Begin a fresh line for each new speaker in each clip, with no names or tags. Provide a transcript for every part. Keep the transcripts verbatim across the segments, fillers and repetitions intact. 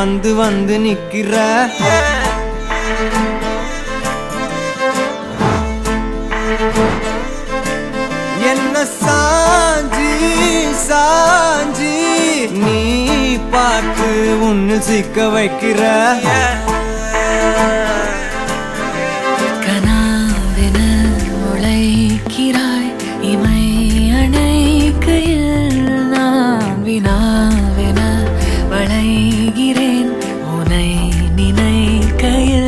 வந்து வந்து நிக்கிற என்ன சாஞ்சி சாஞ்சி நீ பார்த்து உன்னு சிக்க வைக்கிற
கனாவென முளைக்கிறாய் இமை அணைக்கையில் நான் வினாவென வளைகிறேன் உனை நினைக்கையில்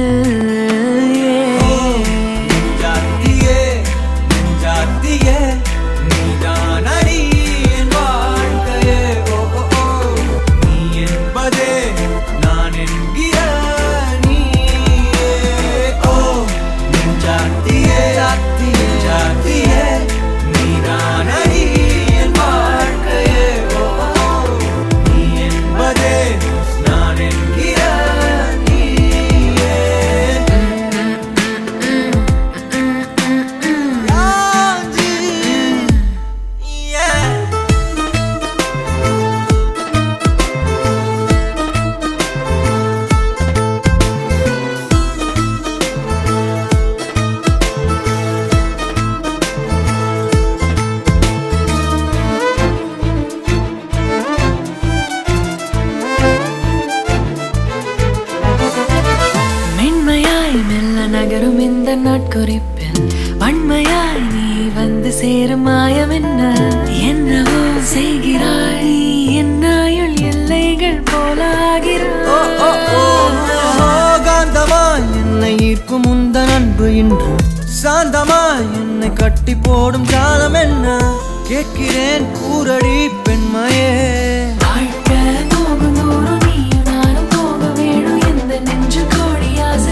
நகரும் இந்த நாட்குறிப்பில் வன்மையாய் நீ வந்து சேரும் மாயம் என்ன என்னவோ செய்கிறாய் என்னாயுள் எல்லைகள் போலாகிறாய்
காந்தமாய் என்னை ஈர்க்கும் உந்தன் அன்பு இன்று சாந்தமாய் என்னை கட்டி போடும் காலம் என்ன கேட்கிறேன் கூரடி பெண்மையே
வாழ்க்கை போகும் தூரம் நீயும் நானும் போக வேணும் எந்த நெஞ்சு கோடி ஆசை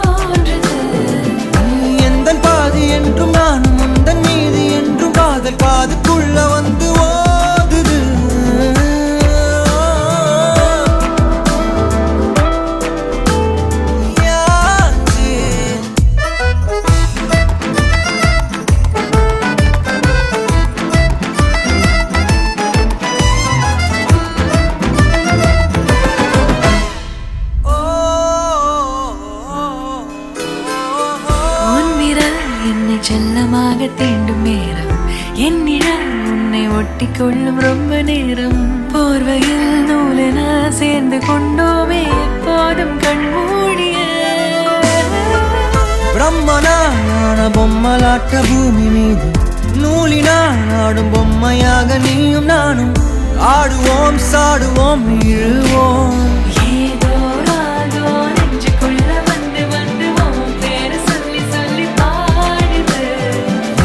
என்றும் நானும் உந்தன் மீது என்றும் காதல் காதுக்குள்ள வந்து ஓதுது
செல்லமாக தீண்டும் நேரம் என்னிடம் உன்னை ஒட்டி கொள்ளும் ரொம்ப நேரம் போர்வையில் நூலென சேர்ந்து கொண்டோமே எப்போதும் கண்மூடிய
பிரம்மனான பொம்மலாட்ட பூமி மீது நூலினால் ஆடும் பொம்மையாக நீயும் நானும் ஆடுவோம் சாடுவோம் இழுவோம்
ஏதோ ராகோ நெஞ்சுக்குள்ள வந்து வந்து பேரு சொல்லி சொல்லி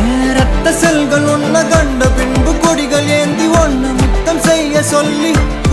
செல்கள் ஒன்ன கண்ட பின்பு கொடிகள் ஏந்தி ஒன்ன முத்தம் செய்ய சொல்லி